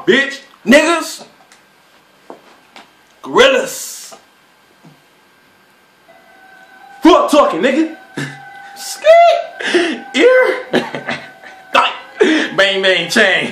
bitch. Niggas. Gorillas. Fuck talking, nigga. Skit. Ear. Bang, bang, chain.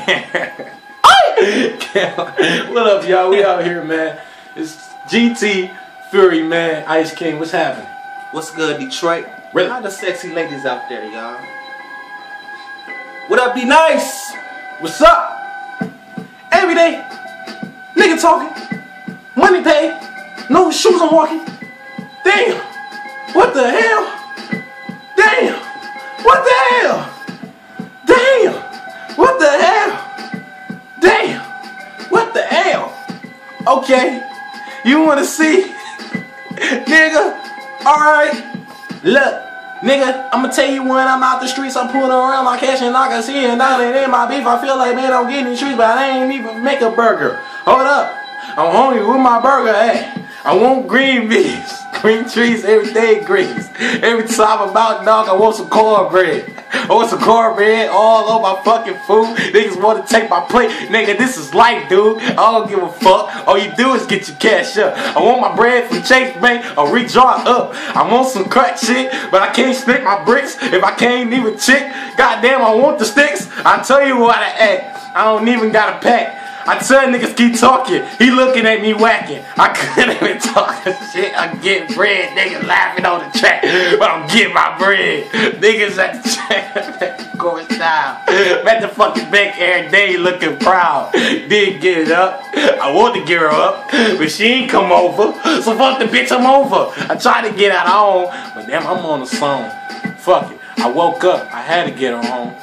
What up, y'all? We out here, man. It's GT Fury, man. Ice King, what's happening? What's good, Detroit? Really? How the sexy ladies out there, y'all? What up, be nice? What's up? Every day, nigga talking, money paid, no shoes I'm walking. Damn, what the hell? Damn, what the hell? Damn, what the hell? Damn, what the hell? Okay, you wanna see? Nigga, alright, look. Nigga, I'ma tell you when I'm out the streets, I'm pulling around like cash and I can see it. Now that ain't my beef, I feel like, man, I'm getting in the streets, but I ain't even make a burger. Hold up, I'm hungry with my burger at. I want green beans, green trees, every day greens. Every time I'm out, dog, I want some cornbread. I want some cornbread all over my fucking food. Niggas want to take my plate. Nigga, this is life, dude. I don't give a fuck. All you do is get your cash up. I want my bread from Chase Bank or redraw up. I want some crack shit, but I can't stick my bricks if I can't even chick. Goddamn, I want the sticks. I tell you what I act. I don't even got a pack. I tell niggas keep talking, he looking at me whacking. I couldn't even talk shit. I'm getting bread, niggas laughing on the track, but I'm getting my bread. Niggas at the track, going style. I'm at the fucking bank every day looking proud. Didn't get it up. I want to get her up, but she ain't come over. So fuck the bitch, I'm over. I tried to get out home, but damn, I'm on the song. Fuck it. I woke up, I had to get her home.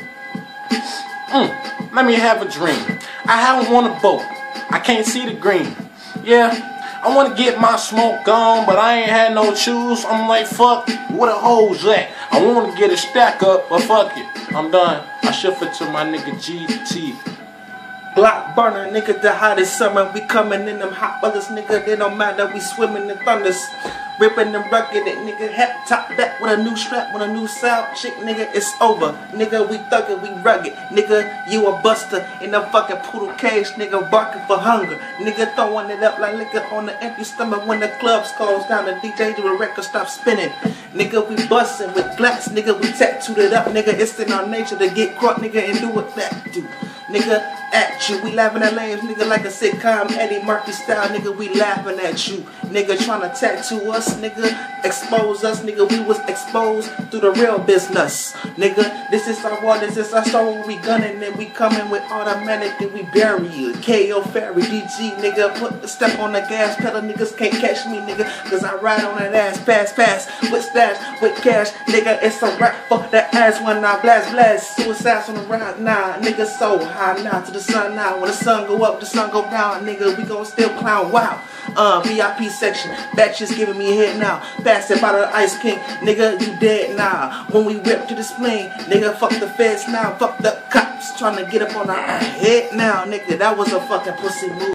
Let me have a dream. I haven't won a boat. I can't see the green. Yeah, I want to get my smoke on, but I ain't had no shoes. I'm like, fuck, where the hoes at? I want to get a stack up, but fuck it. I'm done. I shift it to my nigga GT. Block burner, nigga, the hottest summer. We coming in them hot weathers, nigga. They don't matter, we swimming in thunders. Ripping them rugged, it, nigga. Hat top back with a new strap, with a new sound. Shit, nigga, it's over. Nigga, we thuggin', we rugged. Nigga, you a buster in a fucking poodle cage, nigga, barking for hunger. Nigga, throwing it up like liquor on the empty stomach when the club goes down. The DJ do the record stop spinning. Nigga, we bustin' with glats, nigga, we tattooed it up, nigga. It's in our nature to get caught, nigga, and do what that do. Nigga, at you, we laughing at lames, nigga, like a sitcom, Eddie Murphy style, nigga, we laughing at you. Nigga, tryna tattoo us, nigga, expose us, nigga, we was exposed through the real business. Nigga, this is our war, this is our story, we gunning and we coming with automatic and we bury you. KO Ferry, DG, nigga, put the step on the gas pedal, niggas can't catch me, nigga, cause I ride on that ass, fast, with stash, with cash, nigga, it's a rap for that ass when I blast, suicides on the ride, nah, nigga, so high now to the sun now, when the sun go up, the sun go down, nigga, we gon' still clown, wow. VIP section, batches giving me a hit now. Pass it by the Ice King, nigga, you dead now. When we whip to the spleen, nigga, fuck the feds now. Fuck the cops trying to get up on our head now, nigga. That was a fucking pussy move.